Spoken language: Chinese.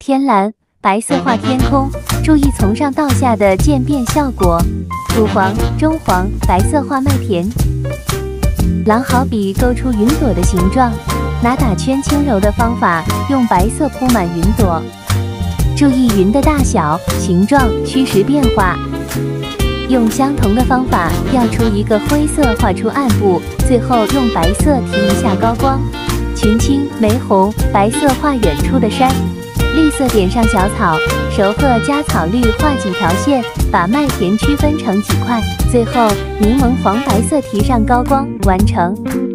天蓝，白色画天空，注意从上到下的渐变效果。土黄、中黄，白色画麦田。狼毫笔勾出云朵的形状，拿打圈轻柔的方法，用白色铺满云朵。注意云的大小、形状、虚实变化。用相同的方法调出一个灰色，画出暗部，最后用白色提一下高光。群青、玫红，白色画远处的山。绿色点上小草，熟褐加草绿画几条线，把麦田区分成几块，最后柠檬黄白色提上高光，完成。